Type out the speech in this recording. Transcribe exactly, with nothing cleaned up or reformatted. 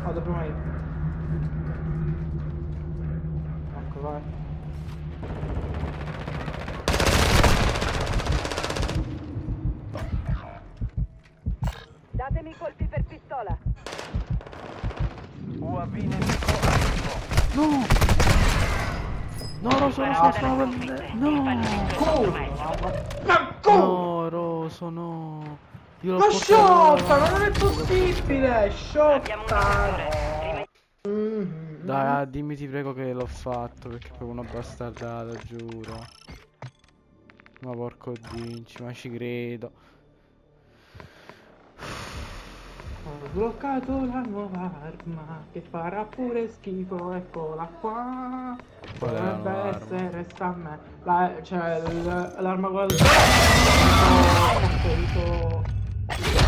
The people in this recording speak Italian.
Vado prima io. Ecco, vai. Datemi i colpi per pistola. U A V nemico attivo. No! No, Roso, Roso, sono per... No! Ma come? No, Roso, no! Io l'ho Ma portato sciotta, là. ma non è possibile! Abbiamo un Sciotta! operatore. Mm. Dai, dimmi ti prego che l'ho fatto, perché è proprio una bastardata, giuro. Ma porco dinci, ma ci credo. Ho sbloccato la nuova arma che farà pure schifo, eccola qua. Qual è la Dovrebbe nuova essere sta a me. La, cioè l- l'arma quella del...